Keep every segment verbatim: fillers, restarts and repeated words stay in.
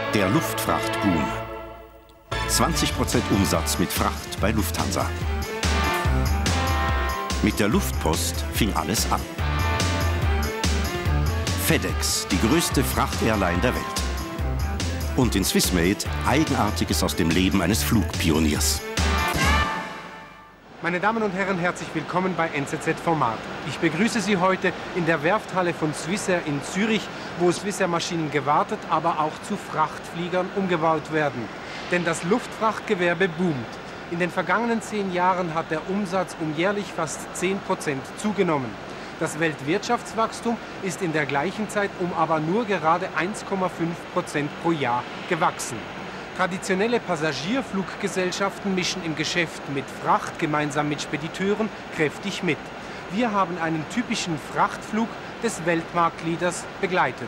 Der Luftfrachtboom. zwanzig Prozent Umsatz mit Fracht bei Lufthansa. Mit der Luftpost fing alles an. FedEx, die größte Frachtairline der Welt. Und in Swissmade Eigenartiges aus dem Leben eines Flugpioniers. Meine Damen und Herren, herzlich willkommen bei N Z Z Format. Ich begrüße Sie heute in der Werfthalle von Swissair in Zürich, wo Swissair-Maschinen gewartet, aber auch zu Frachtfliegern umgebaut werden. Denn das Luftfrachtgewerbe boomt. In den vergangenen zehn Jahren hat der Umsatz um jährlich fast zehn Prozent zugenommen. Das Weltwirtschaftswachstum ist in der gleichen Zeit um aber nur gerade eins Komma fünf Prozent pro Jahr gewachsen. Traditionelle Passagierfluggesellschaften mischen im Geschäft mit Fracht gemeinsam mit Spediteuren kräftig mit. Wir haben einen typischen Frachtflug des Weltmarktleaders begleitet.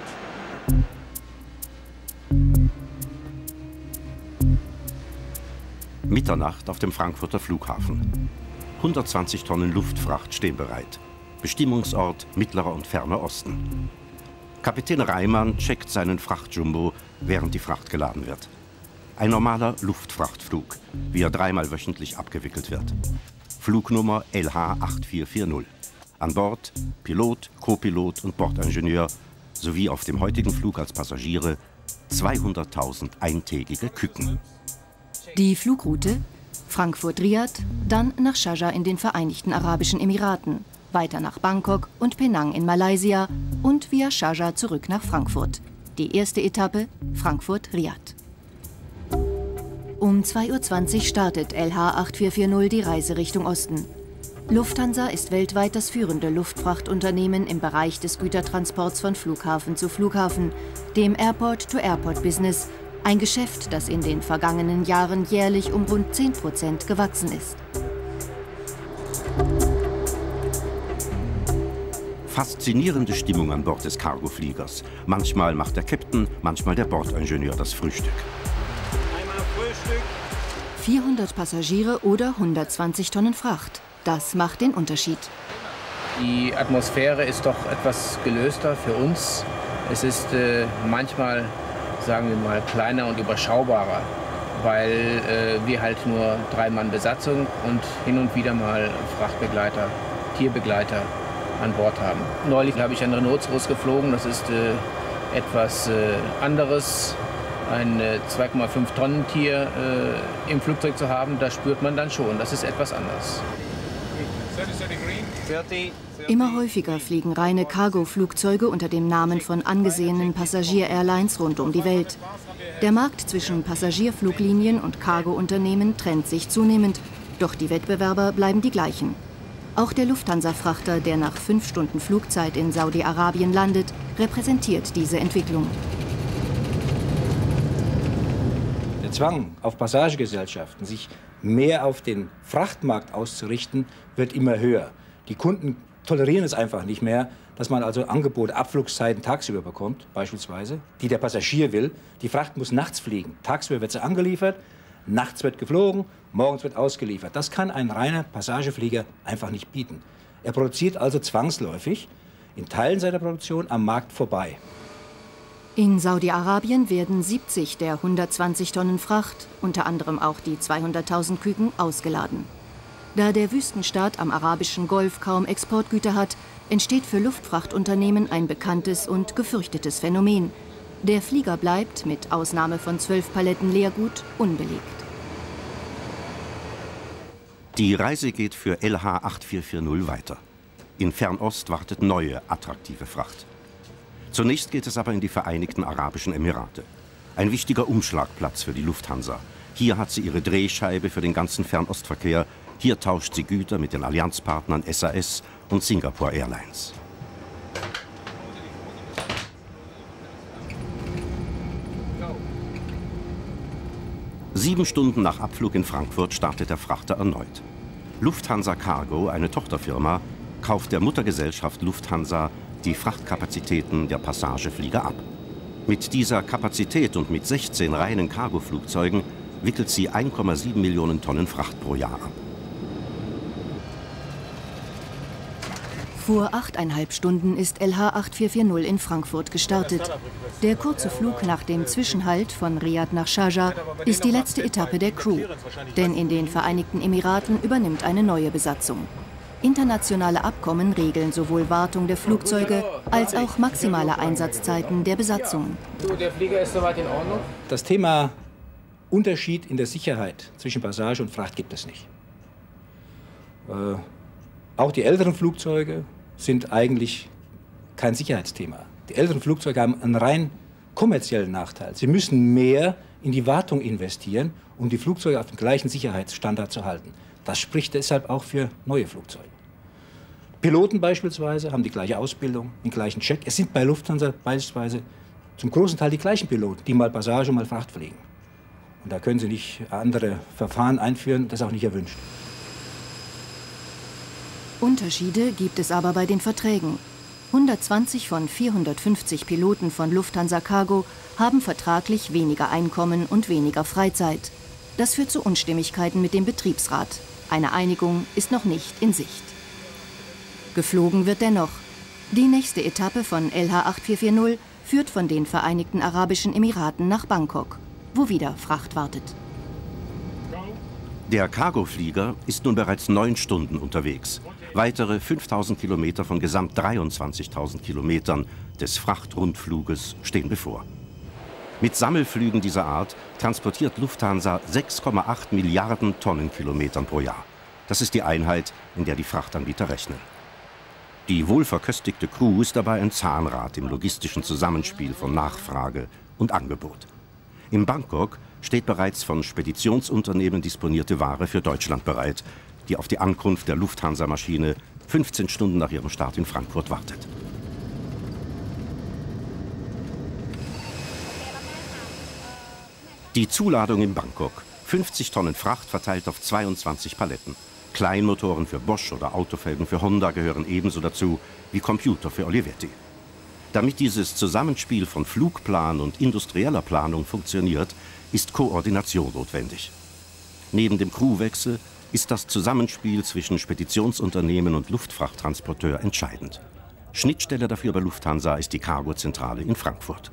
Mitternacht auf dem Frankfurter Flughafen. hundertzwanzig Tonnen Luftfracht stehen bereit. Bestimmungsort Mittlerer und Ferner Osten. Kapitän Reimann checkt seinen Frachtjumbo, während die Fracht geladen wird. Ein normaler Luftfrachtflug, wie er dreimal wöchentlich abgewickelt wird. Flugnummer L H acht vier vier null. An Bord Pilot, Co-Pilot und Bordingenieur sowie auf dem heutigen Flug als Passagiere zweihunderttausend eintägige Küken. Die Flugroute Frankfurt-Riad, dann nach Sharjah in den Vereinigten Arabischen Emiraten, weiter nach Bangkok und Penang in Malaysia und via Sharjah zurück nach Frankfurt. Die erste Etappe Frankfurt-Riad. Um zwei Uhr zwanzig startet L H acht vier vier null die Reise Richtung Osten. Lufthansa ist weltweit das führende Luftfrachtunternehmen im Bereich des Gütertransports von Flughafen zu Flughafen, dem Airport-to-Airport-Business, ein Geschäft, das in den vergangenen Jahren jährlich um rund zehn Prozent gewachsen ist. Faszinierende Stimmung an Bord des Cargofliegers. Manchmal macht der Captain, manchmal der Bordingenieur das Frühstück. vierhundert Passagiere oder hundertzwanzig Tonnen Fracht. Das macht den Unterschied. Die Atmosphäre ist doch etwas gelöster für uns. Es ist äh, manchmal, sagen wir mal, kleiner und überschaubarer, weil äh, wir halt nur drei Mann Besatzung und hin und wieder mal Frachtbegleiter, Tierbegleiter an Bord haben. Neulich habe ich einen Renault geflogen, das ist äh, etwas äh, anderes. Ein äh, zwei Komma fünf Tonnen Tier äh, im Flugzeug zu haben, das spürt man dann schon, das ist etwas anders. Immer häufiger fliegen reine Cargo-Flugzeuge unter dem Namen von angesehenen Passagier-Airlines rund um die Welt. Der Markt zwischen Passagierfluglinien und Cargo-Unternehmen trennt sich zunehmend, doch die Wettbewerber bleiben die gleichen. Auch der Lufthansa-Frachter, der nach fünf Stunden Flugzeit in Saudi-Arabien landet, repräsentiert diese Entwicklung. Der Zwang auf Passagegesellschaften, sich mehr auf den Frachtmarkt auszurichten, wird immer höher. Die Kunden tolerieren es einfach nicht mehr, dass man also Angebote, Abflugszeiten tagsüber bekommt, beispielsweise, die der Passagier will. Die Fracht muss nachts fliegen. Tagsüber wird sie angeliefert, nachts wird geflogen, morgens wird ausgeliefert. Das kann ein reiner Passageflieger einfach nicht bieten. Er produziert also zwangsläufig in Teilen seiner Produktion am Markt vorbei. In Saudi-Arabien werden siebzig der hundertzwanzig Tonnen Fracht, unter anderem auch die zweihunderttausend Küken, ausgeladen. Da der Wüstenstaat am arabischen Golf kaum Exportgüter hat, entsteht für Luftfrachtunternehmen ein bekanntes und gefürchtetes Phänomen. Der Flieger bleibt, mit Ausnahme von zwölf Paletten Leergut, unbelegt. Die Reise geht für L H acht vier vier null weiter. In Fernost wartet neue, attraktive Fracht. Zunächst geht es aber in die Vereinigten Arabischen Emirate. Ein wichtiger Umschlagplatz für die Lufthansa. Hier hat sie ihre Drehscheibe für den ganzen Fernostverkehr. Hier tauscht sie Güter mit den Allianzpartnern S A S und Singapore Airlines. Sieben Stunden nach Abflug in Frankfurt startet der Frachter erneut. Lufthansa Cargo, eine Tochterfirma, kauft der Muttergesellschaft Lufthansa die Frachtkapazitäten der Passageflieger ab. Mit dieser Kapazität und mit sechzehn reinen Cargoflugzeugen wickelt sie ein Komma sieben Millionen Tonnen Fracht pro Jahr ab. Vor achteinhalb Stunden ist L H acht vier vier null in Frankfurt gestartet. Der kurze Flug nach dem Zwischenhalt von Riad nach Sharjah ist die letzte Etappe der Crew. Denn in den Vereinigten Emiraten übernimmt eine neue Besatzung. Internationale Abkommen regeln sowohl Wartung der Flugzeuge als auch maximale Einsatzzeiten der Besatzungen. Der Flieger ist soweit in Ordnung? Das Thema Unterschied in der Sicherheit zwischen Passage und Fracht gibt es nicht. Äh, auch die älteren Flugzeuge sind eigentlich kein Sicherheitsthema. Die älteren Flugzeuge haben einen rein kommerziellen Nachteil. Sie müssen mehr in die Wartung investieren, um die Flugzeuge auf dem gleichen Sicherheitsstandard zu halten. Das spricht deshalb auch für neue Flugzeuge. Piloten beispielsweise haben die gleiche Ausbildung, den gleichen Check. Es sind bei Lufthansa beispielsweise zum großen Teil die gleichen Piloten, die mal Passage und mal Fracht fliegen. Und da können Sie nicht andere Verfahren einführen, das ist auch nicht erwünscht. Unterschiede gibt es aber bei den Verträgen. hundertzwanzig von vierhundertfünfzig Piloten von Lufthansa Cargo haben vertraglich weniger Einkommen und weniger Freizeit. Das führt zu Unstimmigkeiten mit dem Betriebsrat. Eine Einigung ist noch nicht in Sicht. Geflogen wird dennoch. Die nächste Etappe von L H acht vier vier null führt von den Vereinigten Arabischen Emiraten nach Bangkok, wo wieder Fracht wartet. Der Cargoflieger ist nun bereits neun Stunden unterwegs. Weitere fünftausend Kilometer von gesamt dreiundzwanzigtausend Kilometern des Frachtrundfluges stehen bevor. Mit Sammelflügen dieser Art transportiert Lufthansa sechs Komma acht Milliarden Tonnenkilometern pro Jahr. Das ist die Einheit, in der die Frachtanbieter rechnen. Die wohlverköstigte Crew ist dabei ein Zahnrad im logistischen Zusammenspiel von Nachfrage und Angebot. In Bangkok steht bereits von Speditionsunternehmen disponierte Ware für Deutschland bereit, die auf die Ankunft der Lufthansa-Maschine fünfzehn Stunden nach ihrem Start in Frankfurt wartet. Die Zuladung in Bangkok. fünfzig Tonnen Fracht verteilt auf zweiundzwanzig Paletten. Kleinmotoren für Bosch oder Autofelgen für Honda gehören ebenso dazu wie Computer für Olivetti. Damit dieses Zusammenspiel von Flugplan und industrieller Planung funktioniert, ist Koordination notwendig. Neben dem Crewwechsel ist das Zusammenspiel zwischen Speditionsunternehmen und Luftfrachttransporteur entscheidend. Schnittstelle dafür bei Lufthansa ist die Cargozentrale in Frankfurt.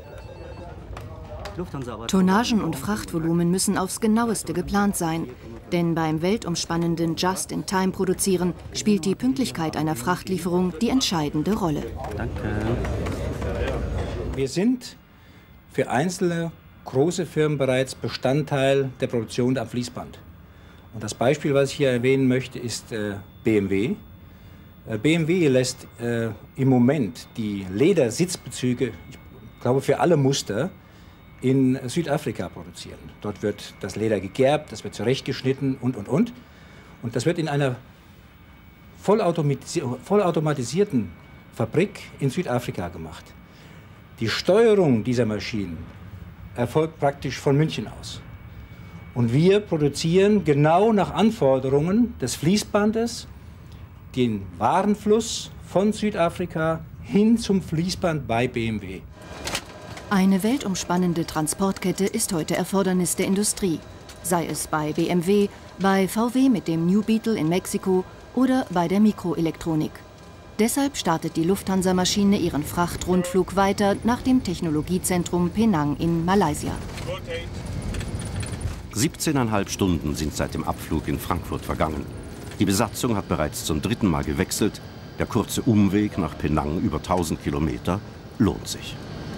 Tonnagen und Frachtvolumen müssen aufs Genaueste geplant sein. Denn beim weltumspannenden Just-in-Time-Produzieren spielt die Pünktlichkeit einer Frachtlieferung die entscheidende Rolle. Danke. Wir sind für einzelne große Firmen bereits Bestandteil der Produktion am Fließband. Und das Beispiel, was ich hier erwähnen möchte, ist äh, B M W. Äh, B M W lässt äh, im Moment die Ledersitzbezüge, ich glaube für alle Muster, in Südafrika produzieren. Dort wird das Leder gegerbt, das wird zurechtgeschnitten und, und, und. Und das wird in einer vollautomatisi- vollautomatisierten Fabrik in Südafrika gemacht. Die Steuerung dieser Maschinen erfolgt praktisch von München aus. Und wir produzieren genau nach Anforderungen des Fließbandes den Warenfluss von Südafrika hin zum Fließband bei B M W. Eine weltumspannende Transportkette ist heute Erfordernis der Industrie. Sei es bei B M W, bei V W mit dem New Beetle in Mexiko oder bei der Mikroelektronik. Deshalb startet die Lufthansa-Maschine ihren Frachtrundflug weiter nach dem Technologiezentrum Penang in Malaysia. siebzehneinhalb Stunden sind seit dem Abflug in Frankfurt vergangen. Die Besatzung hat bereits zum dritten Mal gewechselt. Der kurze Umweg nach Penang über tausend Kilometer lohnt sich.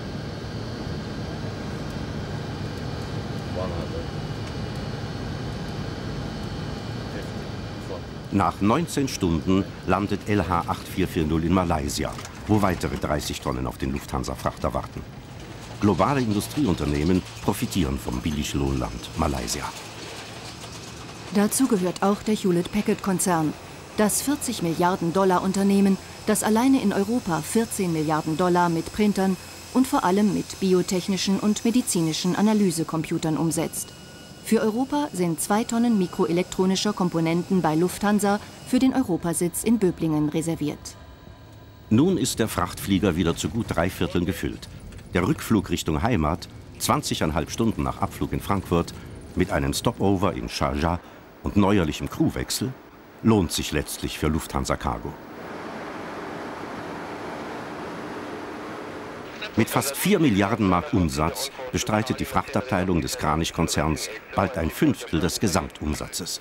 Nach neunzehn Stunden landet L H acht vier vier null in Malaysia, wo weitere dreißig Tonnen auf den Lufthansa-Frachter warten. Globale Industrieunternehmen profitieren vom Billiglohnland Malaysia. Dazu gehört auch der Hewlett-Packard-Konzern, das vierzig Milliarden Dollar Unternehmen, das alleine in Europa vierzehn Milliarden Dollar mit Printern und vor allem mit biotechnischen und medizinischen Analysecomputern umsetzt. Für Europa sind zwei Tonnen mikroelektronischer Komponenten bei Lufthansa für den Europasitz in Böblingen reserviert. Nun ist der Frachtflieger wieder zu gut drei Vierteln gefüllt. Der Rückflug Richtung Heimat, zwanzigeinhalb Stunden nach Abflug in Frankfurt, mit einem Stopover in Sharjah und neuerlichem Crewwechsel, lohnt sich letztlich für Lufthansa Cargo. Mit fast vier Milliarden Mark Umsatz bestreitet die Frachtabteilung des Kranich-Konzerns bald ein Fünftel des Gesamtumsatzes.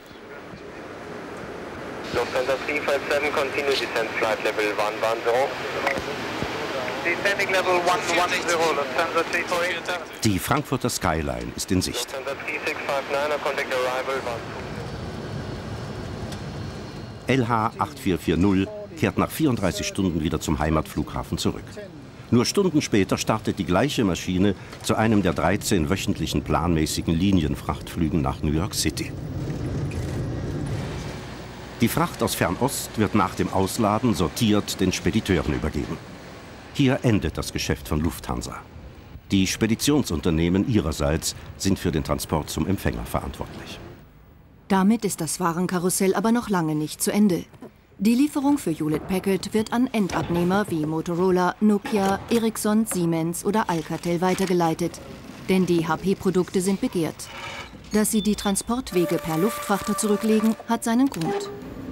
Lufthansa drei fünf sieben, continue descent flight level one one zero. Descending level one one zero, Lufthansa drei vier sieben. Die Frankfurter Skyline ist in Sicht. Lufthansa drei sechs fünf neun, contact arrival one two. L H acht vier vier null kehrt nach vierunddreißig Stunden wieder zum Heimatflughafen zurück. Nur Stunden später startet die gleiche Maschine zu einem der dreizehn wöchentlichen planmäßigen Linienfrachtflügen nach New York City. Die Fracht aus Fernost wird nach dem Ausladen sortiert den Spediteuren übergeben. Hier endet das Geschäft von Lufthansa. Die Speditionsunternehmen ihrerseits sind für den Transport zum Empfänger verantwortlich. Damit ist das Warenkarussell aber noch lange nicht zu Ende. Die Lieferung für Hewlett Packard wird an Endabnehmer wie Motorola, Nokia, Ericsson, Siemens oder Alcatel weitergeleitet. Denn die H P-Produkte sind begehrt. Dass sie die Transportwege per Luftfrachter zurücklegen, hat seinen Grund.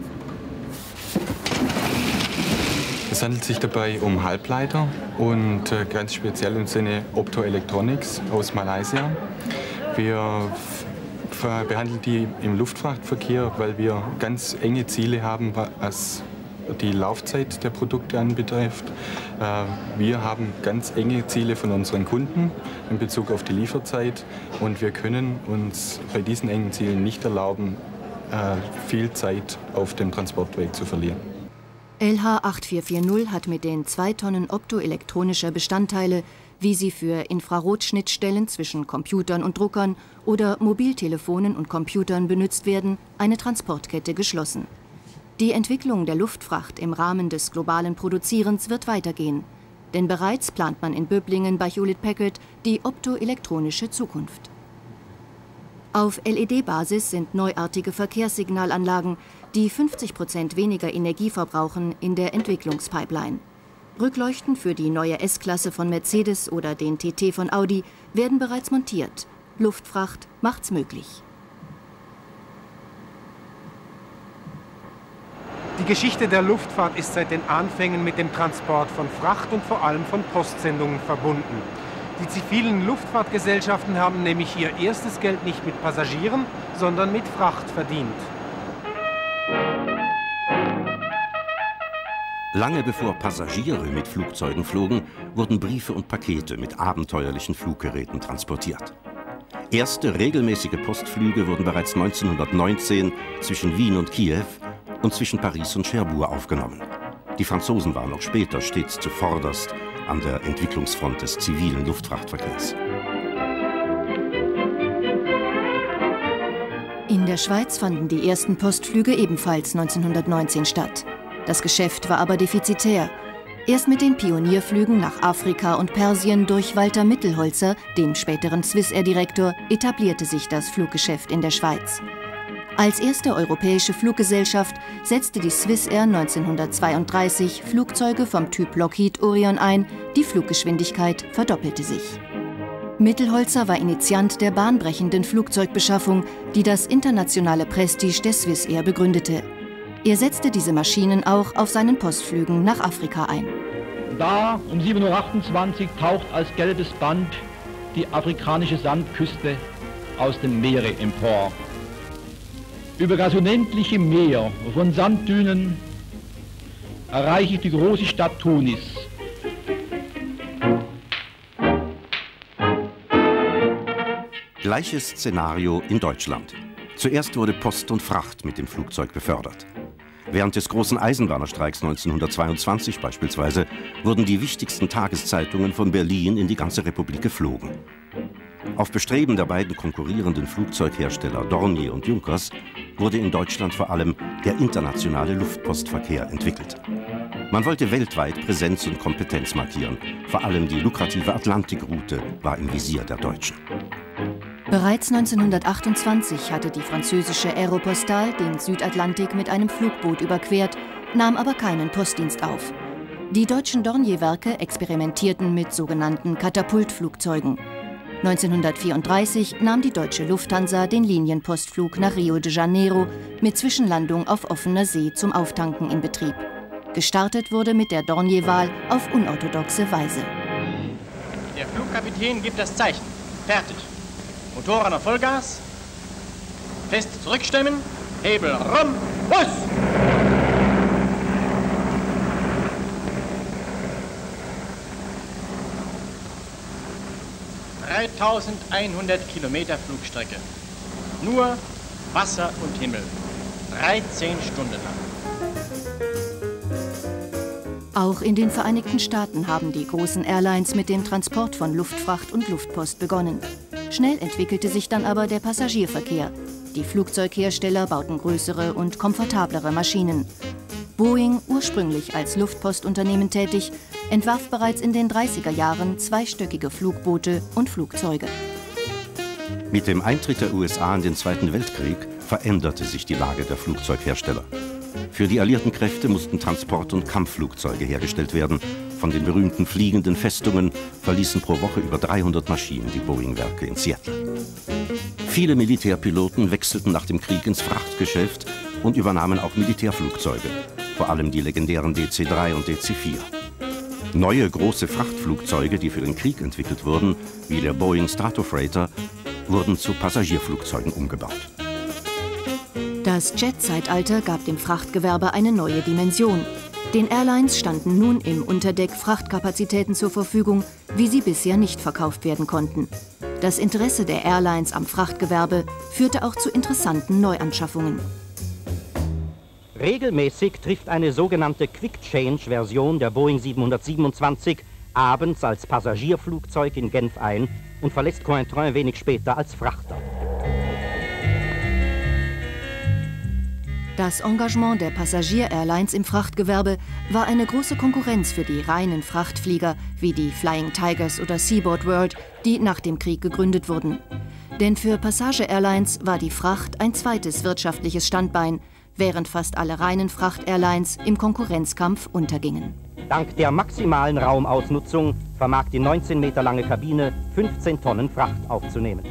Es handelt sich dabei um Halbleiter und äh, ganz speziell im Sinne Optoelectronics aus Malaysia. Wir behandeln die im Luftfrachtverkehr, weil wir ganz enge Ziele haben, was die Laufzeit der Produkte anbetrifft. Äh, wir haben ganz enge Ziele von unseren Kunden in Bezug auf die Lieferzeit und wir können uns bei diesen engen Zielen nicht erlauben, äh, viel Zeit auf dem Transportweg zu verlieren. L H acht vier vier null hat mit den zwei Tonnen optoelektronischer Bestandteile, wie sie für Infrarotschnittstellen zwischen Computern und Druckern oder Mobiltelefonen und Computern benutzt werden, eine Transportkette geschlossen. Die Entwicklung der Luftfracht im Rahmen des globalen Produzierens wird weitergehen. Denn bereits plant man in Böblingen bei Hewlett Packard die optoelektronische Zukunft. Auf L E D-Basis sind neuartige Verkehrssignalanlagen, die fünfzig Prozent weniger Energie verbrauchen, in der Entwicklungspipeline. Rückleuchten für die neue S-Klasse von Mercedes oder den T T von Audi werden bereits montiert. Luftfracht macht's möglich. Die Geschichte der Luftfahrt ist seit den Anfängen mit dem Transport von Fracht und vor allem von Postsendungen verbunden. Die zivilen Luftfahrtgesellschaften haben nämlich ihr erstes Geld nicht mit Passagieren, sondern mit Fracht verdient. Lange bevor Passagiere mit Flugzeugen flogen, wurden Briefe und Pakete mit abenteuerlichen Fluggeräten transportiert. Erste regelmäßige Postflüge wurden bereits neunzehnhundertneunzehn zwischen Wien und Kiew und zwischen Paris und Cherbourg aufgenommen. Die Franzosen waren auch später stets zuvorderst an der Entwicklungsfront des zivilen Luftfrachtverkehrs. In der Schweiz fanden die ersten Postflüge ebenfalls neunzehnhundertneunzehn statt. Das Geschäft war aber defizitär. Erst mit den Pionierflügen nach Afrika und Persien durch Walter Mittelholzer, dem späteren Swissair-Direktor, etablierte sich das Fluggeschäft in der Schweiz. Als erste europäische Fluggesellschaft setzte die Swissair neunzehnhundertzweiunddreißig Flugzeuge vom Typ Lockheed Orion ein, die Fluggeschwindigkeit verdoppelte sich. Mittelholzer war Initiant der bahnbrechenden Flugzeugbeschaffung, die das internationale Prestige der Swissair begründete. Er setzte diese Maschinen auch auf seinen Postflügen nach Afrika ein. Da um sieben Uhr achtundzwanzig taucht als gelbes Band die afrikanische Sandküste aus dem Meere empor. Über das unendliche Meer von Sanddünen erreiche ich die große Stadt Tunis. Gleiches Szenario in Deutschland. Zuerst wurde Post und Fracht mit dem Flugzeug befördert. Während des großen Eisenbahnerstreiks neunzehnhundertzweiundzwanzig beispielsweise wurden die wichtigsten Tageszeitungen von Berlin in die ganze Republik geflogen. Auf Bestreben der beiden konkurrierenden Flugzeughersteller Dornier und Junkers wurde in Deutschland vor allem der internationale Luftpostverkehr entwickelt. Man wollte weltweit Präsenz und Kompetenz markieren. Vor allem die lukrative Atlantikroute war im Visier der Deutschen. Bereits neunzehnhundertachtundzwanzig hatte die französische Aeropostale den Südatlantik mit einem Flugboot überquert, nahm aber keinen Postdienst auf. Die deutschen Dornier-Werke experimentierten mit sogenannten Katapultflugzeugen. neunzehnhundertvierunddreißig nahm die deutsche Lufthansa den Linienpostflug nach Rio de Janeiro mit Zwischenlandung auf offener See zum Auftanken in Betrieb. Gestartet wurde mit der Dornier-Wahl auf unorthodoxe Weise. Der Flugkapitän gibt das Zeichen. Fertig. Motoren auf Vollgas. Fest zurückstemmen. Hebel rum. Los! dreitausendeinhundert Kilometer Flugstrecke. Nur Wasser und Himmel. dreizehn Stunden lang. Auch in den Vereinigten Staaten haben die großen Airlines mit dem Transport von Luftfracht und Luftpost begonnen. Schnell entwickelte sich dann aber der Passagierverkehr. Die Flugzeughersteller bauten größere und komfortablere Maschinen. Boeing, ursprünglich als Luftpostunternehmen tätig, entwarf bereits in den dreißiger Jahren zweistöckige Flugboote und Flugzeuge. Mit dem Eintritt der U S A in den Zweiten Weltkrieg veränderte sich die Lage der Flugzeughersteller. Für die alliierten Kräfte mussten Transport- und Kampfflugzeuge hergestellt werden. Von den berühmten fliegenden Festungen verließen pro Woche über dreihundert Maschinen die Boeing-Werke in Seattle. Viele Militärpiloten wechselten nach dem Krieg ins Frachtgeschäft und übernahmen auch Militärflugzeuge, vor allem die legendären D C drei und D C vier. Neue große Frachtflugzeuge, die für den Krieg entwickelt wurden, wie der Boeing Stratofreighter, wurden zu Passagierflugzeugen umgebaut. Das Jet-Zeitalter gab dem Frachtgewerbe eine neue Dimension. Den Airlines standen nun im Unterdeck Frachtkapazitäten zur Verfügung, wie sie bisher nicht verkauft werden konnten. Das Interesse der Airlines am Frachtgewerbe führte auch zu interessanten Neuanschaffungen. Regelmäßig trifft eine sogenannte Quick-Change-Version der Boeing siebenhundertsiebenundzwanzig abends als Passagierflugzeug in Genf ein und verlässt Cointrin wenig später als Frachter. Das Engagement der Passagier-Airlines im Frachtgewerbe war eine große Konkurrenz für die reinen Frachtflieger wie die Flying Tigers oder Seaboard World, die nach dem Krieg gegründet wurden. Denn für Passage-Airlines war die Fracht ein zweites wirtschaftliches Standbein, während fast alle reinen Fracht-Airlines im Konkurrenzkampf untergingen. Dank der maximalen Raumausnutzung vermag die neunzehn Meter lange Kabine fünfzehn Tonnen Fracht aufzunehmen.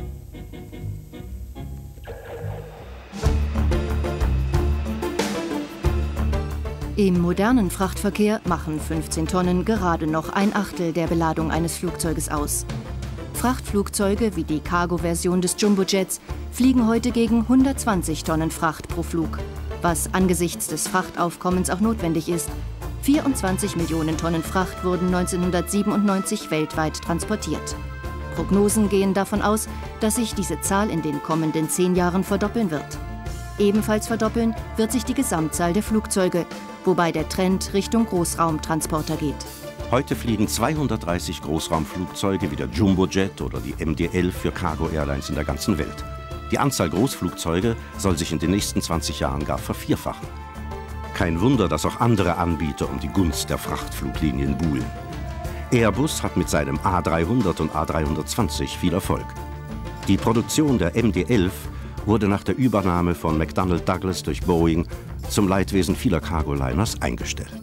Im modernen Frachtverkehr machen fünfzehn Tonnen gerade noch ein Achtel der Beladung eines Flugzeuges aus. Frachtflugzeuge wie die Cargo-Version des Jumbojets fliegen heute gegen hundertzwanzig Tonnen Fracht pro Flug, was angesichts des Frachtaufkommens auch notwendig ist. vierundzwanzig Millionen Tonnen Fracht wurden neunzehnhundertsiebenundneunzig weltweit transportiert. Prognosen gehen davon aus, dass sich diese Zahl in den kommenden zehn Jahren verdoppeln wird. Ebenfalls verdoppeln wird sich die Gesamtzahl der Flugzeuge, wobei der Trend Richtung Großraumtransporter geht. Heute fliegen zweihundertdreißig Großraumflugzeuge wie der Jumbojet oder die M D elf für Cargo-Airlines in der ganzen Welt. Die Anzahl Großflugzeuge soll sich in den nächsten zwanzig Jahren gar vervierfachen. Kein Wunder, dass auch andere Anbieter um die Gunst der Frachtfluglinien buhlen. Airbus hat mit seinem A dreihundert und A dreihundertzwanzig viel Erfolg. Die Produktion der M D elf wurde nach der Übernahme von McDonnell Douglas durch Boeing zum Leidwesen vieler Cargoliners eingestellt.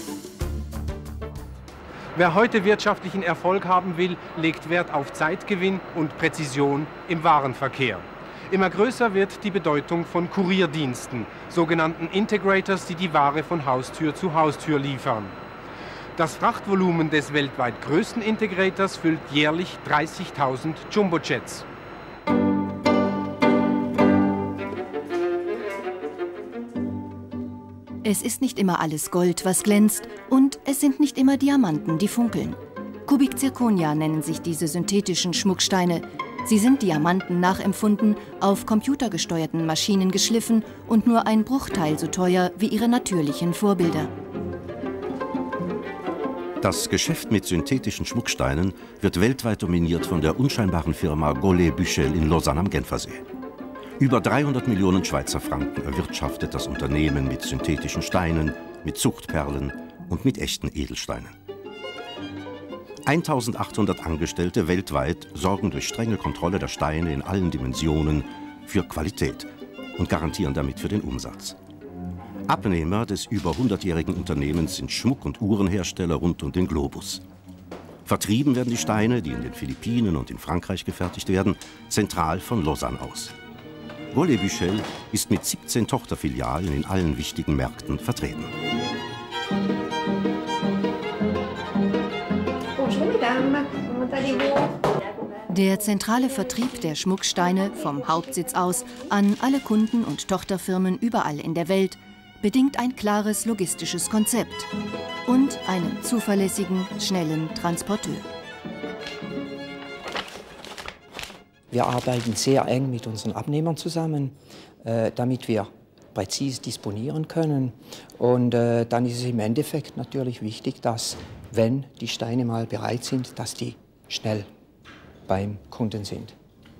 Wer heute wirtschaftlichen Erfolg haben will, legt Wert auf Zeitgewinn und Präzision im Warenverkehr. Immer größer wird die Bedeutung von Kurierdiensten, sogenannten Integrators, die die Ware von Haustür zu Haustür liefern. Das Frachtvolumen des weltweit größten Integrators füllt jährlich dreißigtausend Jumbojets. Es ist nicht immer alles Gold, was glänzt, und es sind nicht immer Diamanten, die funkeln. Kubik Zirconia nennen sich diese synthetischen Schmucksteine. Sie sind Diamanten nachempfunden, auf computergesteuerten Maschinen geschliffen und nur ein Bruchteil so teuer wie ihre natürlichen Vorbilder. Das Geschäft mit synthetischen Schmucksteinen wird weltweit dominiert von der unscheinbaren Firma Golay-Buchel in Lausanne am Genfersee. Über dreihundert Millionen Schweizer Franken erwirtschaftet das Unternehmen mit synthetischen Steinen, mit Zuchtperlen und mit echten Edelsteinen. eintausendachthundert Angestellte weltweit sorgen durch strenge Kontrolle der Steine in allen Dimensionen für Qualität und garantieren damit für den Umsatz. Abnehmer des über hundertjährigen Unternehmens sind Schmuck- und Uhrenhersteller rund um den Globus. Vertrieben werden die Steine, die in den Philippinen und in Frankreich gefertigt werden, zentral von Lausanne aus. Golay-Buchel ist mit siebzehn Tochterfilialen in allen wichtigen Märkten vertreten. Bonjour mesdames, comment Der zentrale Vertrieb der Schmucksteine vom Hauptsitz aus an alle Kunden und Tochterfirmen überall in der Welt bedingt ein klares logistisches Konzept und einen zuverlässigen, schnellen Transporteur. Wir arbeiten sehr eng mit unseren Abnehmern zusammen, äh, damit wir präzise disponieren können. Und äh, dann ist es im Endeffekt natürlich wichtig, dass, wenn die Steine mal bereit sind, dass die schnell beim Kunden sind.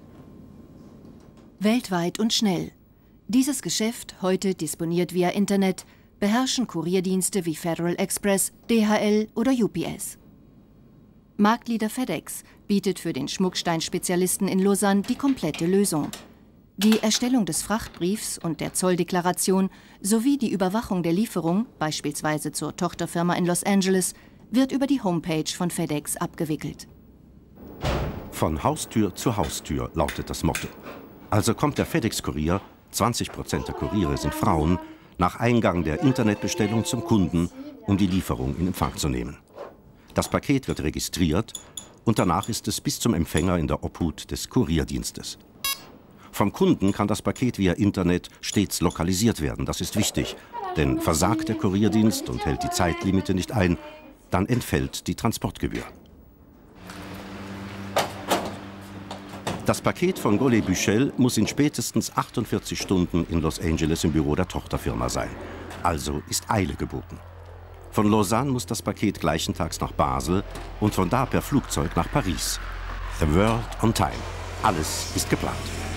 Weltweit und schnell. Dieses Geschäft, heute disponiert via Internet, beherrschen Kurierdienste wie Federal Express, D H L oder U P S. Marktleader FedEx bietet für den Schmucksteinspezialisten in Lausanne die komplette Lösung. Die Erstellung des Frachtbriefs und der Zolldeklaration sowie die Überwachung der Lieferung, beispielsweise zur Tochterfirma in Los Angeles, wird über die Homepage von FedEx abgewickelt. Von Haustür zu Haustür lautet das Motto. Also kommt der FedEx-Kurier, zwanzig Prozent der Kuriere sind Frauen, nach Eingang der Internetbestellung zum Kunden, um die Lieferung in Empfang zu nehmen. Das Paket wird registriert und danach ist es bis zum Empfänger in der Obhut des Kurierdienstes. Vom Kunden kann das Paket via Internet stets lokalisiert werden. Das ist wichtig, denn versagt der Kurierdienst und hält die Zeitlimite nicht ein, dann entfällt die Transportgebühr. Das Paket von Golay Buchel muss in spätestens achtundvierzig Stunden in Los Angeles im Büro der Tochterfirma sein. Also ist Eile geboten. Von Lausanne muss das Paket gleichentags nach Basel und von da per Flugzeug nach Paris. The World on Time. Alles ist geplant.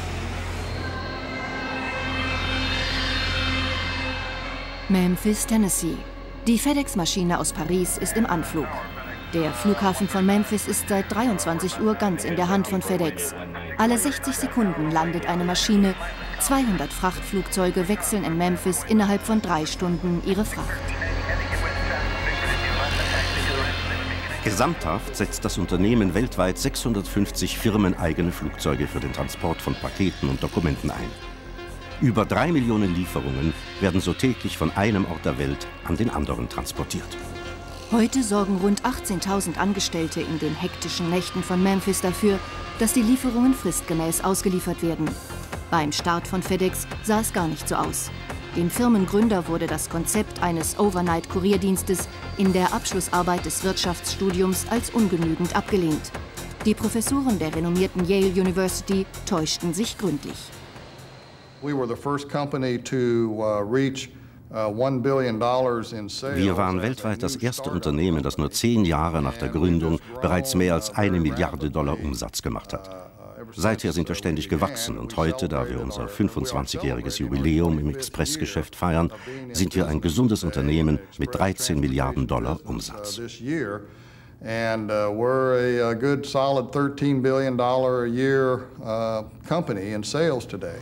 Memphis, Tennessee. Die FedEx-Maschine aus Paris ist im Anflug. Der Flughafen von Memphis ist seit dreiundzwanzig Uhr ganz in der Hand von FedEx. Alle sechzig Sekunden landet eine Maschine. zweihundert Frachtflugzeuge wechseln in Memphis innerhalb von drei Stunden ihre Fracht. Gesamthaft setzt das Unternehmen weltweit sechshundertfünfzig firmeneigene Flugzeuge für den Transport von Paketen und Dokumenten ein. Über drei Millionen Lieferungen werden so täglich von einem Ort der Welt an den anderen transportiert. Heute sorgen rund achtzehntausend Angestellte in den hektischen Nächten von Memphis dafür, dass die Lieferungen fristgemäß ausgeliefert werden. Beim Start von FedEx sah es gar nicht so aus. Dem Firmengründer wurde das Konzept eines Overnight-Kurierdienstes in der Abschlussarbeit des Wirtschaftsstudiums als ungenügend abgelehnt. Die Professoren der renommierten Yale University täuschten sich gründlich. We were the first company to uh, reach Wir waren weltweit das erste Unternehmen, das nur zehn Jahre nach der Gründung bereits mehr als eine Milliarde Dollar Umsatz gemacht hat. Seither sind wir ständig gewachsen und heute, da wir unser fünfundzwanzigjähriges Jubiläum im Expressgeschäft feiern, sind wir ein gesundes Unternehmen mit dreizehn Milliarden Dollar Umsatz. And uh, we're a, a good solid thirteen billion dollar a year uh, company in sales today.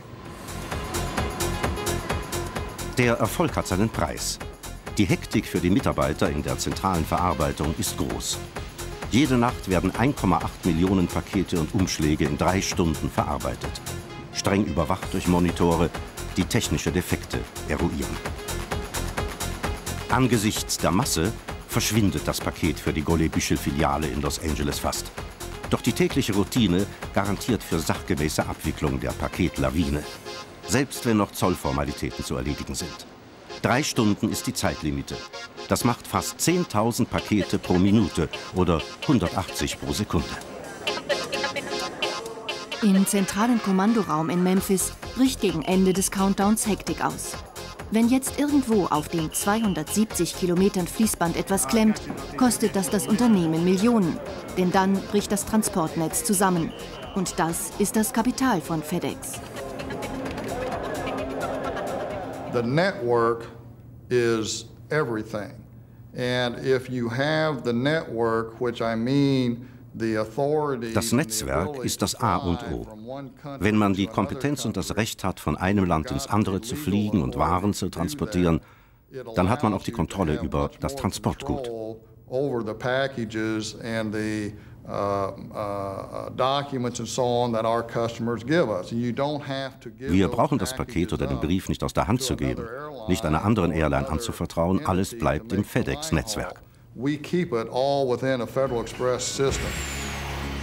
Der Erfolg hat seinen Preis. Die Hektik für die Mitarbeiter in der zentralen Verarbeitung ist groß. Jede Nacht werden ein Komma acht Millionen Pakete und Umschläge in drei Stunden verarbeitet. Streng überwacht durch Monitore, die technische Defekte eruieren. Angesichts der Masse verschwindet das Paket für die Golay Buchel-Filiale in Los Angeles fast. Doch die tägliche Routine garantiert für sachgemäße Abwicklung der Paketlawine. Selbst wenn noch Zollformalitäten zu erledigen sind. Drei Stunden ist die Zeitlimite. Das macht fast zehntausend Pakete pro Minute oder hundertachtzig pro Sekunde. Im zentralen Kommandoraum in Memphis bricht gegen Ende des Countdowns Hektik aus. Wenn jetzt irgendwo auf den zweihundertsiebzig Kilometern Fließband etwas klemmt, kostet das das Unternehmen Millionen. Denn dann bricht das Transportnetz zusammen. Und das ist das Kapital von FedEx. The network is everything. And if you have the network, which I mean the authority. Das Netzwerk ist das A und O. Wenn man die Kompetenz und das Recht hat, von einem Land ins andere zu fliegen und Waren zu transportieren, dann hat man auch die Kontrolle über das Transportgut. Over the packages and the Uh, uh, documents and so on that our customers give us. You don't have to give. Wir brauchen das Paket oder den Brief nicht aus der Hand zu geben, nicht einer anderen Airline anzuvertrauen. Alles bleibt im FedEx-Netzwerk. We keep it all within a Federal Express system.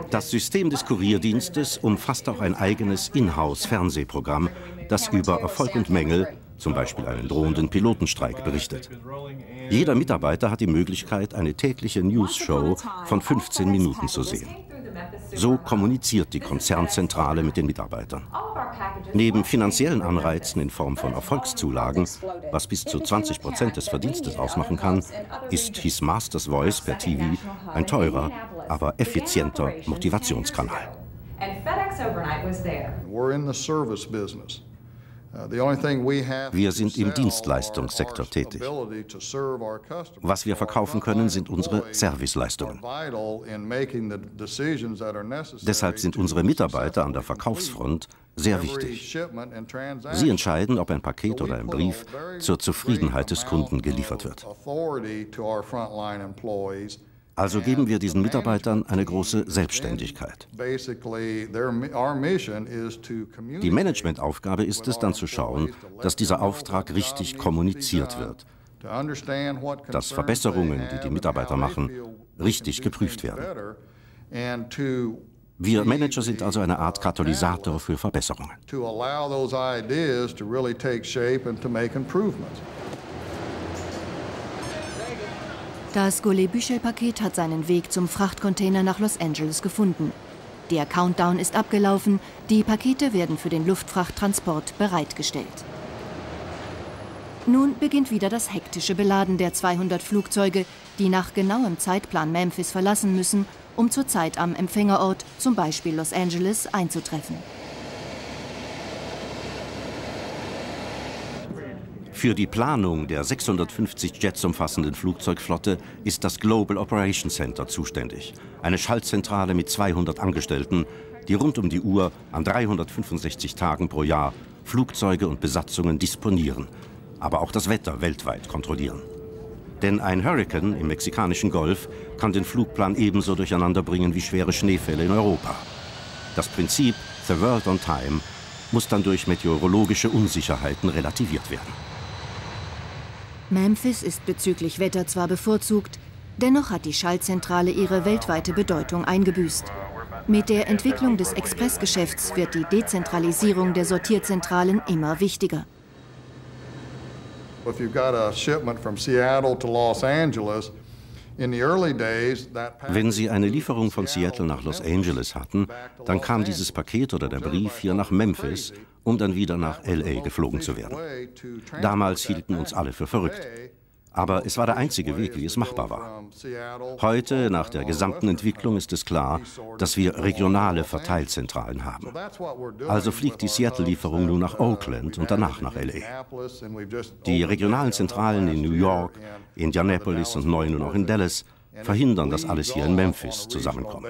Das System des Kurierdienstes umfasst auch ein eigenes Inhouse-Fernsehprogramm, das über Erfolg und Mängel, zum Beispiel einen drohenden Pilotenstreik, berichtet. Jeder Mitarbeiter hat die Möglichkeit, eine tägliche News-Show von fünfzehn Minuten zu sehen. So kommuniziert die Konzernzentrale mit den Mitarbeitern. Neben finanziellen Anreizen in Form von Erfolgszulagen, was bis zu zwanzig Prozent des Verdienstes ausmachen kann, ist His Master's Voice per T V ein teurer, aber effizienter Motivationskanal. We're in the service business. Wir sind im Dienstleistungssektor tätig. Was wir verkaufen können, sind unsere Serviceleistungen. Deshalb sind unsere Mitarbeiter an der Verkaufsfront sehr wichtig. Sie entscheiden, ob ein Paket oder ein Brief zur Zufriedenheit des Kunden geliefert wird. Also geben wir diesen Mitarbeitern eine große Selbstständigkeit. Die Managementaufgabe ist es, dann zu schauen, dass dieser Auftrag richtig kommuniziert wird, dass Verbesserungen, die die Mitarbeiter machen, richtig geprüft werden. Wir Manager sind also eine Art Katalysator für Verbesserungen. Das Golay-Büchel-Paket hat seinen Weg zum Frachtcontainer nach Los Angeles gefunden. Der Countdown ist abgelaufen, die Pakete werden für den Luftfrachttransport bereitgestellt. Nun beginnt wieder das hektische Beladen der zweihundert Flugzeuge, die nach genauem Zeitplan Memphis verlassen müssen, um zur Zeit am Empfängerort, zum Beispiel Los Angeles, einzutreffen. Für die Planung der sechshundertfünfzig Jets umfassenden Flugzeugflotte ist das Global Operations Center zuständig. Eine Schaltzentrale mit zweihundert Angestellten, die rund um die Uhr an dreihundertfünfundsechzig Tagen pro Jahr Flugzeuge und Besatzungen disponieren, aber auch das Wetter weltweit kontrollieren. Denn ein Hurrikan im mexikanischen Golf kann den Flugplan ebenso durcheinander bringen wie schwere Schneefälle in Europa. Das Prinzip The World on Time muss dann durch meteorologische Unsicherheiten relativiert werden. Memphis ist bezüglich Wetter zwar bevorzugt, dennoch hat die Schaltzentrale ihre weltweite Bedeutung eingebüßt. Mit der Entwicklung des Expressgeschäfts wird die Dezentralisierung der Sortierzentralen immer wichtiger. If you've got a shipment from Seattle to Los Angeles, Wenn Sie eine Lieferung von Seattle nach Los Angeles hatten, dann kam dieses Paket oder der Brief hier nach Memphis, um dann wieder nach L A geflogen zu werden. Damals hielten uns alle für verrückt. Aber es war der einzige Weg, wie es machbar war. Heute, nach der gesamten Entwicklung, ist es klar, dass wir regionale Verteilzentralen haben. Also fliegt die Seattle-Lieferung nun nach Oakland und danach nach L A. Die regionalen Zentralen in New York, Indianapolis und neu nur noch in Dallas verhindern, dass alles hier in Memphis zusammenkommt.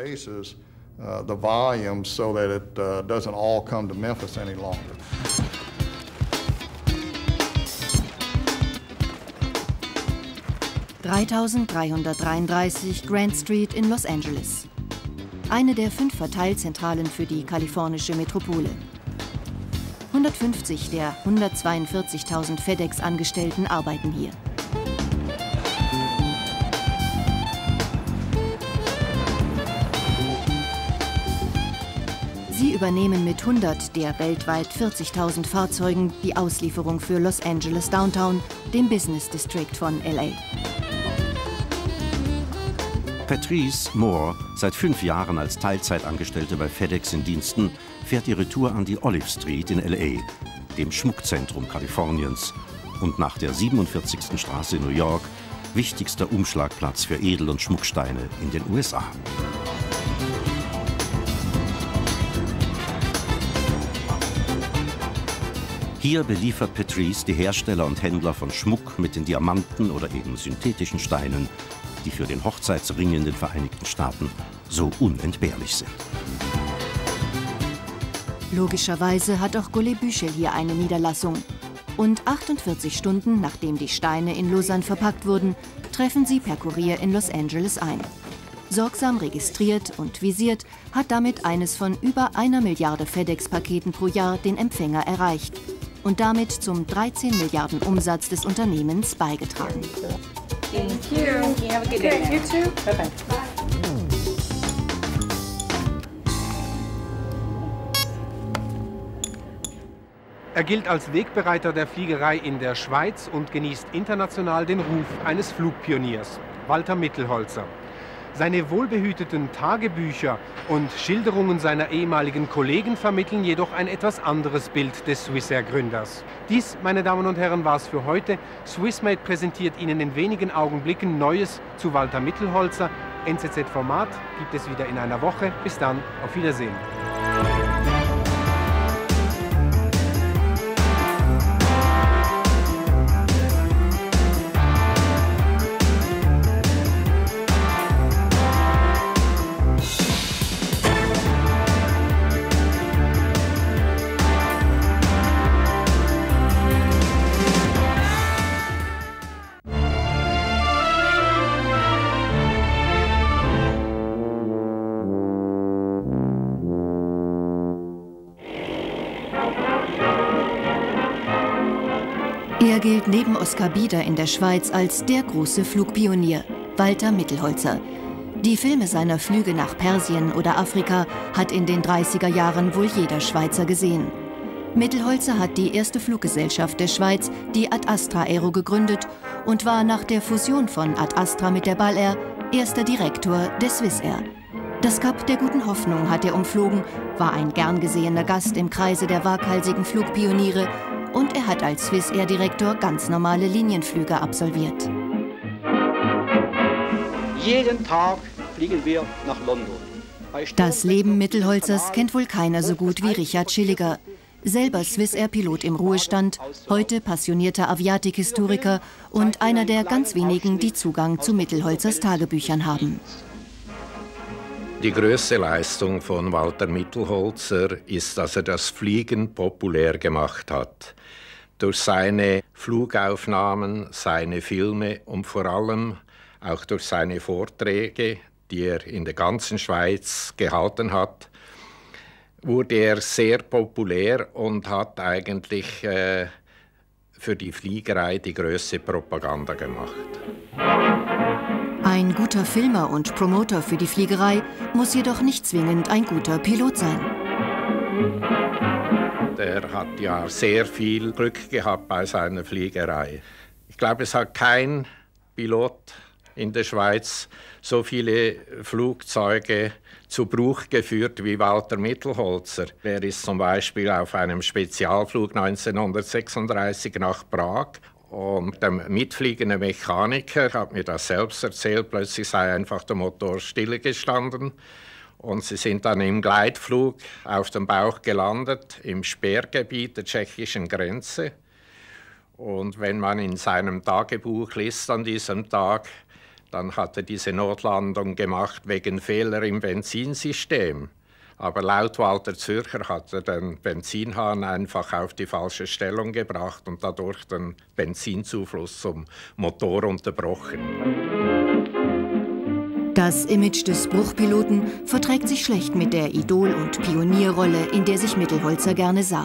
dreitausenddreihundertdreiunddreißig Grand Street in Los Angeles. Eine der fünf Verteilzentralen für die kalifornische Metropole. hundertfünfzig der hundertzweiundvierzigtausend FedEx-Angestellten arbeiten hier. Sie übernehmen mit hundert der weltweit vierzigtausend Fahrzeugen die Auslieferung für Los Angeles Downtown, dem Business District von L A. Patrice Moore, seit fünf Jahren als Teilzeitangestellte bei FedEx in Diensten, fährt ihre Tour an die Olive Street in L A, dem Schmuckzentrum Kaliforniens und nach der siebenundvierzigsten Straße in New York, wichtigster Umschlagplatz für Edel- und Schmucksteine in den U S A. Hier beliefert Patrice die Hersteller und Händler von Schmuck mit den Diamanten oder eben synthetischen Steinen, die für den Hochzeitsring in den Vereinigten Staaten so unentbehrlich sind. Logischerweise hat auch Golay-Büchel hier eine Niederlassung. Und achtundvierzig Stunden nachdem die Steine in Lausanne verpackt wurden, treffen sie per Kurier in Los Angeles ein. Sorgsam registriert und visiert hat damit eines von über einer Milliarde FedEx-Paketen pro Jahr den Empfänger erreicht und damit zum dreizehn Milliarden Umsatz des Unternehmens beigetragen. Thank you. Thank you. Have a good day. You too. Bye-bye. Er gilt als Wegbereiter der Fliegerei in der Schweiz und genießt international den Ruf eines Flugpioniers, Walter Mittelholzer. Seine wohlbehüteten Tagebücher und Schilderungen seiner ehemaligen Kollegen vermitteln jedoch ein etwas anderes Bild des Swissair-Gründers. Dies, meine Damen und Herren, war es für heute. Swissmate präsentiert Ihnen in wenigen Augenblicken Neues zu Walter Mittelholzer. N Z Z-Format gibt es wieder in einer Woche. Bis dann, auf Wiedersehen. Er gilt neben Oskar Bieder in der Schweiz als der große Flugpionier, Walter Mittelholzer. Die Filme seiner Flüge nach Persien oder Afrika hat in den dreißiger Jahren wohl jeder Schweizer gesehen. Mittelholzer hat die erste Fluggesellschaft der Schweiz, die Ad Astra Aero, gegründet und war nach der Fusion von Ad Astra mit der Bal Air erster Direktor der Swissair. Das Kap der Guten Hoffnung hat er umflogen, war ein gern gesehener Gast im Kreise der waghalsigen Flugpioniere und er hat als Swissair-Direktor ganz normale Linienflüge absolviert. Jeden Tag fliegen wir nach London. Das Leben Mittelholzers kennt wohl keiner so gut wie Richard Schilliger. Selber Swissair-Pilot im Ruhestand, heute passionierter Aviatik-Historiker und einer der ganz wenigen, die Zugang zu Mittelholzers Tagebüchern haben. Die größte Leistung von Walter Mittelholzer ist, dass er das Fliegen populär gemacht hat. Durch seine Flugaufnahmen, seine Filme und vor allem auch durch seine Vorträge, die er in der ganzen Schweiz gehalten hat, wurde er sehr populär und hat eigentlich äh, für die Fliegerei die größte Propaganda gemacht. Ein guter Filmer und Promoter für die Fliegerei muss jedoch nicht zwingend ein guter Pilot sein. Er hat ja sehr viel Glück gehabt bei seiner Fliegerei. Ich glaube, es hat kein Pilot in der Schweiz so viele Flugzeuge zu Bruch geführt wie Walter Mittelholzer. Er ist zum Beispiel auf einem Spezialflug neunzehnhundertsechsunddreißig nach Prag. Und der mitfliegende Mechaniker hat mir das selbst erzählt, plötzlich sei einfach der Motor stillgestanden. Und sie sind dann im Gleitflug auf dem Bauch gelandet, im Sperrgebiet der tschechischen Grenze. Und wenn man in seinem Tagebuch liest an diesem Tag, dann hat er diese Notlandung gemacht wegen Fehler im Benzinsystem. Aber laut Walter Zürcher hat er den Benzinhahn einfach auf die falsche Stellung gebracht und dadurch den Benzinzufluss zum Motor unterbrochen. Das Image des Bruchpiloten verträgt sich schlecht mit der Idol- und Pionierrolle, in der sich Mittelholzer gerne sah.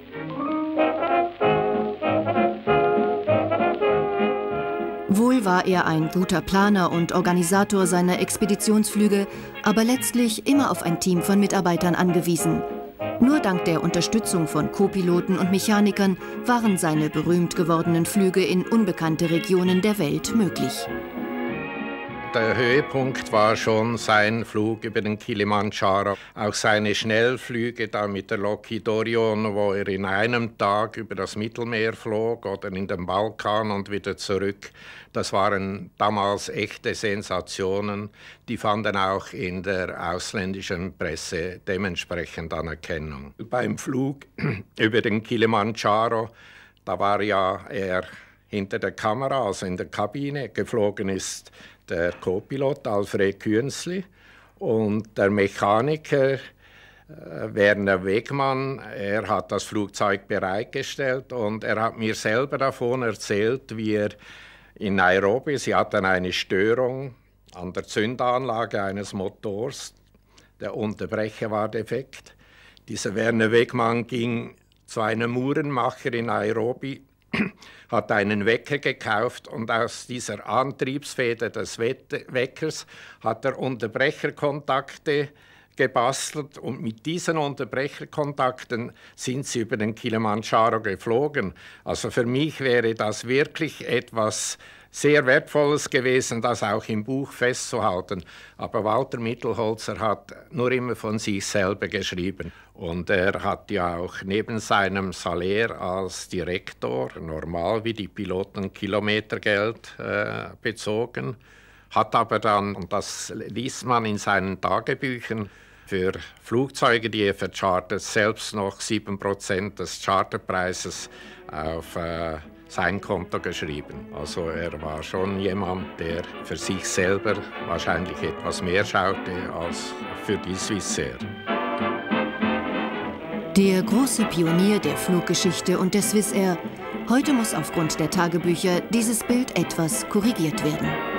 Wohl war er ein guter Planer und Organisator seiner Expeditionsflüge, aber letztlich immer auf ein Team von Mitarbeitern angewiesen. Nur dank der Unterstützung von Co-Piloten und Mechanikern waren seine berühmt gewordenen Flüge in unbekannte Regionen der Welt möglich. Der Höhepunkt war schon sein Flug über den Kilimanjaro. Auch seine Schnellflüge da mit der Lockheed Orion, wo er in einem Tag über das Mittelmeer flog oder in den Balkan und wieder zurück. Das waren damals echte Sensationen. Die fanden auch in der ausländischen Presse dementsprechend Anerkennung. Beim Flug über den Kilimanjaro, da war ja er hinter der Kamera, also in der Kabine. Geflogen ist der Co-Pilot Alfred Künzli und der Mechaniker äh, Werner Wegmann. Er hat das Flugzeug bereitgestellt und er hat mir selber davon erzählt, wie er in Nairobi, sie hatten eine Störung an der Zündanlage eines Motors. Der Unterbrecher war defekt. Dieser Werner Wegmann ging zu einem Uhrenmacher in Nairobi, hat einen Wecker gekauft und aus dieser Antriebsfeder des Weckers hat er Unterbrecherkontakte gebastelt und mit diesen Unterbrecherkontakten sind sie über den Kilimanjaro geflogen. Also für mich wäre das wirklich etwas sehr Wertvolles gewesen, das auch im Buch festzuhalten. Aber Walter Mittelholzer hat nur immer von sich selber geschrieben. Und er hat ja auch neben seinem Salär als Direktor normal wie die Piloten Kilometergeld äh, bezogen, hat aber dann, und das liest man in seinen Tagebüchern, für Flugzeuge, die er verchartert, selbst noch sieben Prozent des Charterpreises auf äh, sein Konto geschrieben. Also er war schon jemand, der für sich selber wahrscheinlich etwas mehr schaute als für die Swissair. Der große Pionier der Fluggeschichte und der Swissair. Heute muss aufgrund der Tagebücher dieses Bild etwas korrigiert werden.